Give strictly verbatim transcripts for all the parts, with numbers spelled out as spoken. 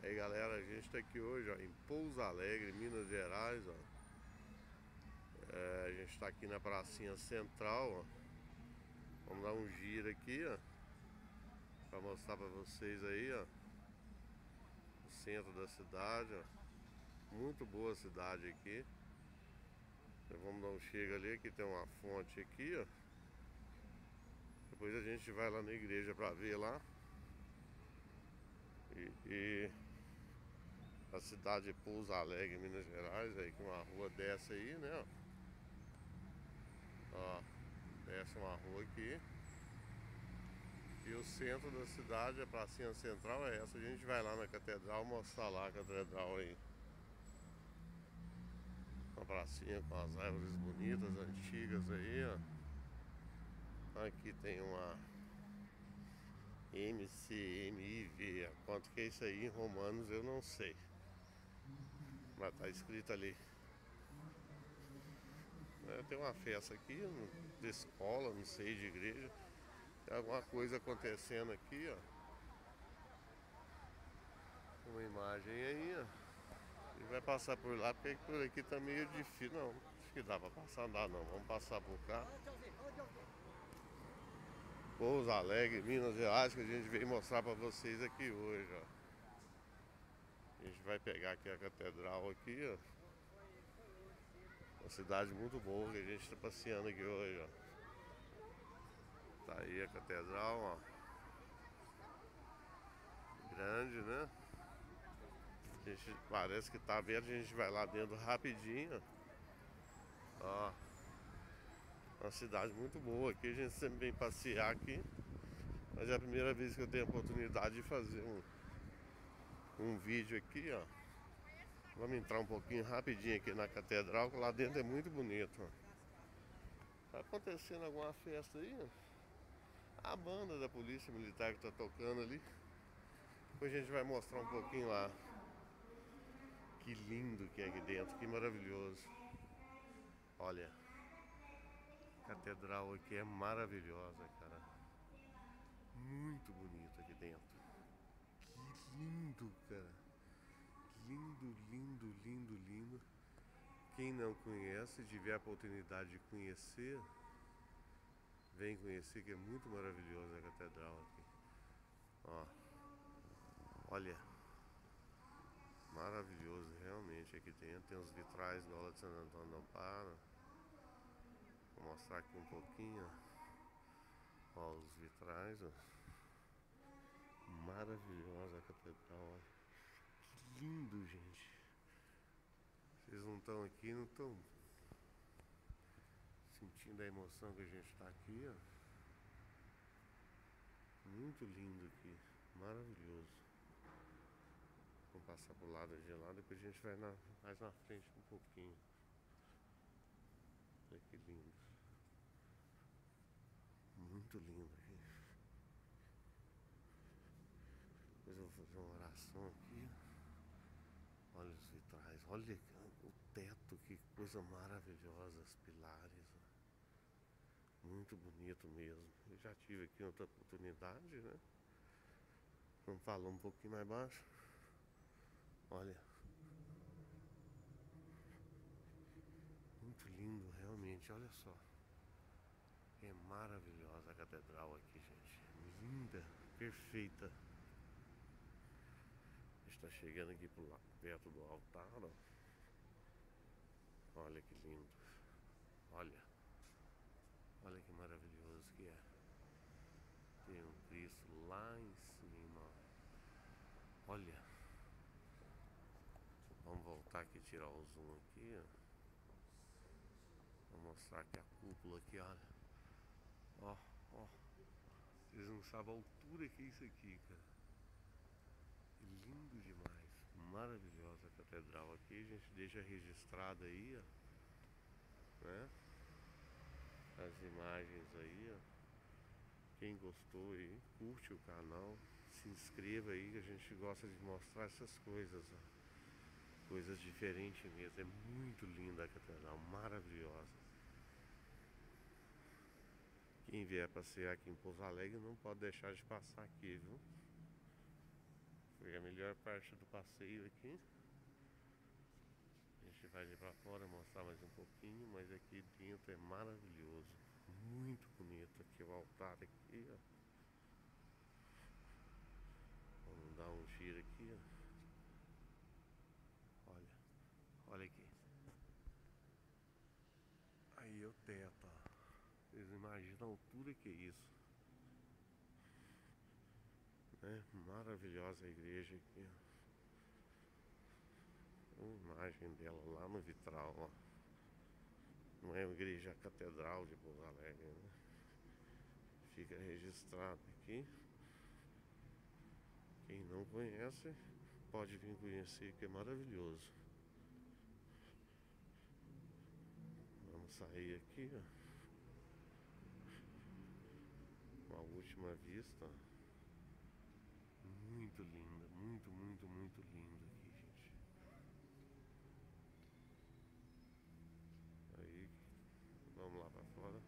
Aí galera, a gente tá aqui hoje ó, em Pouso Alegre, Minas Gerais ó. É, a gente tá aqui na pracinha central ó. Vamos dar um giro aqui ó, pra mostrar pra vocês aí ó, o centro da cidade ó. Muito boa a cidade aqui. Então, vamos dar um chega ali, aqui tem uma fonte aqui ó. Depois a gente vai lá na igreja pra ver lá. E, e a cidade de Pouso Alegre, Minas Gerais, aí com uma rua dessa aí, né? Ó, ó, desce uma rua aqui. E o centro da cidade, a pracinha central é essa. A gente vai lá na catedral mostrar lá a catedral aí. Uma pracinha com as árvores bonitas, antigas aí, ó. Aqui tem uma M C M I V. Quanto que é isso aí em romanos eu não sei. Mas tá escrito ali. É, tem uma festa aqui, de escola, não sei, de igreja. Tem alguma coisa acontecendo aqui, ó. Uma imagem aí, ó. E vai passar por lá, porque por aqui tá meio difícil. Não, acho que dá pra passar, não dá não. Vamos passar por cá. Pouso Alegre, Minas Gerais, que a gente veio mostrar pra vocês aqui hoje, ó. A gente vai pegar aqui a catedral aqui, ó. Uma cidade muito boa que a gente tá passeando aqui hoje, ó. Tá aí a catedral, ó. Grande, né? A gente parece que tá vendo, a gente vai lá dentro rapidinho. Ó. Uma cidade muito boa aqui, a gente sempre vem passear aqui. Mas é a primeira vez que eu tenho a oportunidade de fazer um, um vídeo aqui, ó. Vamos entrar um pouquinho rapidinho aqui na catedral, que lá dentro é muito bonito, ó. Tá acontecendo alguma festa aí, ó. A banda da polícia militar que tá tocando ali. Depois a gente vai mostrar um pouquinho lá. Que lindo que é aqui dentro, que maravilhoso. Olha, a catedral aqui é maravilhosa, cara. Muito bonito aqui dentro. Que lindo, cara. Lindo, lindo, lindo, lindo. Quem não conhece, tiver a oportunidade de conhecer, vem conhecer, que é muito maravilhosa a catedral aqui. Ó, olha, maravilhoso realmente aqui dentro. Tem os vitrais da aula de Santo Antônio do Amparo. Vou mostrar aqui um pouquinho. Ó, os vitrais, ó. Maravilhosa a catedral, ó. Que lindo, gente. Vocês não estão aqui, não estão sentindo a emoção que a gente está aqui, ó. Muito lindo aqui, maravilhoso. Vamos passar pro lado de lá, depois a gente vai na, mais na frente um pouquinho. Olha que lindo. Muito lindo aqui. Depois eu vou fazer uma oração aqui. Olha os vitrais, olha o teto, que coisa maravilhosa, os pilares. Muito bonito mesmo. Eu já tive aqui outra oportunidade, né? Vamos falar um pouquinho mais baixo. Olha. Muito lindo, realmente, olha só. É maravilhosa a catedral aqui, gente. Linda, perfeita. Está chegando aqui pro lado, perto do altar, ó. Olha que lindo. Olha. Olha que maravilhoso que é. Tem um Cristo lá em cima, ó. Olha. Vamos voltar aqui e tirar o zoom aqui, ó. Vou mostrar aqui a cúpula aqui, olha. Ó, ó. Vocês não sabem a altura que é isso aqui, cara. Lindo demais. Maravilhosa a catedral aqui. A gente deixa registrado aí, ó. Né? As imagens aí, ó. Quem gostou aí, curte o canal. Se inscreva aí, que a gente gosta de mostrar essas coisas, ó. Coisas diferentes mesmo. É muito linda a catedral, maravilhosa. Quem vier passear aqui em Pouso Alegre não pode deixar de passar aqui, viu? Foi a melhor parte do passeio aqui. A gente vai ali pra fora mostrar mais um pouquinho, mas aqui dentro é maravilhoso. Muito bonito aqui o altar aqui, ó. Vamos dar um giro aqui, ó. Olha, olha aqui. Aí o teto, ó. Vocês imaginam a altura que é isso? É maravilhosa a igreja aqui, ó. A imagem dela lá no vitral, ó. Não é uma igreja, é a catedral de Pouso Alegre, né? Fica registrado aqui. Quem não conhece pode vir conhecer, que é maravilhoso. Vamos sair aqui, ó. Uma última vista. Muito linda, muito, muito, muito linda aqui, gente. Aí, vamos lá pra fora.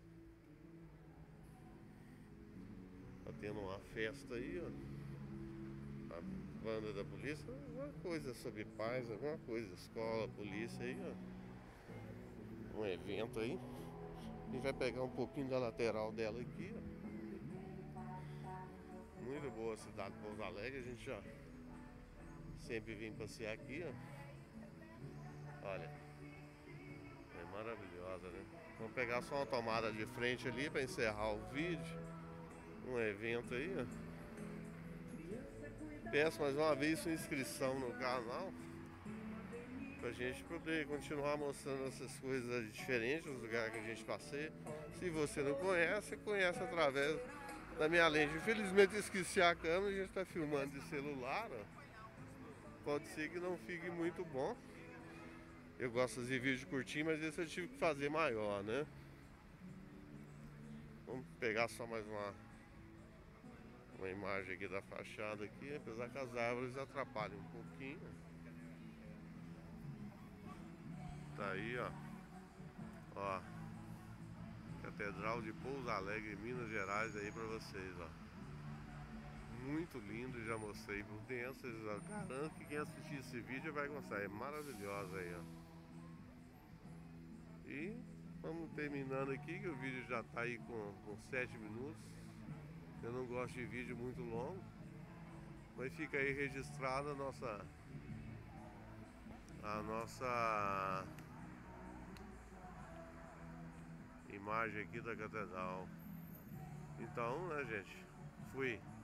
Tá tendo uma festa aí, ó. A banda da polícia, alguma coisa sobre paz, alguma coisa, escola, polícia aí, ó. Um evento aí. A gente vai pegar um pouquinho da lateral dela aqui, ó. Muito boa a cidade de Pouso Alegre, a gente já sempre vem passear aqui, ó. Olha, é maravilhosa, né? Vamos pegar só uma tomada de frente ali para encerrar o vídeo. Um evento aí, ó. Peço mais uma vez sua inscrição no canal, pra gente poder continuar mostrando essas coisas diferentes, os lugares que a gente passeia. Se você não conhece, conhece através da minha lente. Infelizmente eu esqueci a câmera, a gente está filmando de celular, ó. Pode ser que não fique muito bom. Eu gosto de vídeo curtinho, mas esse eu tive que fazer maior, né? Vamos pegar só mais uma uma imagem aqui da fachada aqui, apesar que as árvores atrapalham um pouquinho. Tá aí, ó. Ó, Catedral de Pouso Alegre, Minas Gerais aí pra vocês, ó. Muito lindo, já mostrei por dentro. Vocês garanto que quem assistir esse vídeo vai gostar. É maravilhosa aí, ó. E vamos terminando aqui, que o vídeo já tá aí com, com sete minutos. Eu não gosto de vídeo muito longo, mas fica aí registrada a nossa a nossa imagem aqui da catedral. Então, né, gente, fui.